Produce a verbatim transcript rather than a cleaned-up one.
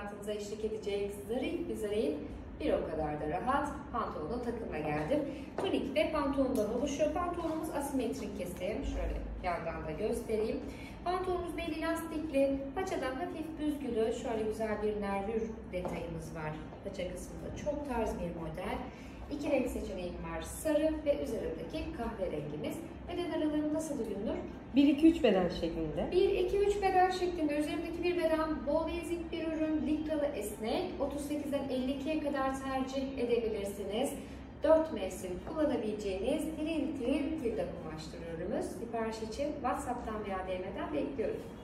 hayatınıza eşlik edecek zarif bir zarif, bir o kadar da rahat pantolonlu takımla geldim. Tunik ve pantolondan oluşuyor. Pantolonumuz asimetrik kesim. Şöyle yandan da göstereyim. Pantolonumuz belli lastikli, paçadan hafif büzgülü, şöyle güzel bir nervür detayımız var. Paça kısmında çok tarz bir model. İki renk seçeneğim var. Sarı ve üzerindeki kahverengimiz. Beden aralarını nasıl uyumlu? bir iki üç beden şeklinde. bir iki üç beden şeklinde. Üzerindeki bir beden bol bezik bir ürün. Likralı esnek. otuz sekizden elli ikiye kadar tercih edebilirsiniz. dört mevsim kullanabileceğiniz tiril tiril tiril kumaştır ürünümüz. Sipariş için WhatsApp'tan veya D M'den bekliyorum.